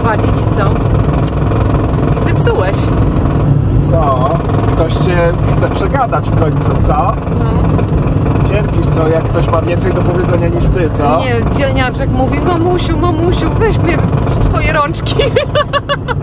prowadzić i co? I zepsułeś. Co? Ktoś cię chce przegadać w końcu, co? No. Cierpisz, co? Jak ktoś ma więcej do powiedzenia niż ty, co? Nie, dzielniaczek mówi, mamusiu, mamusiu, weź mnie w swoje rączki.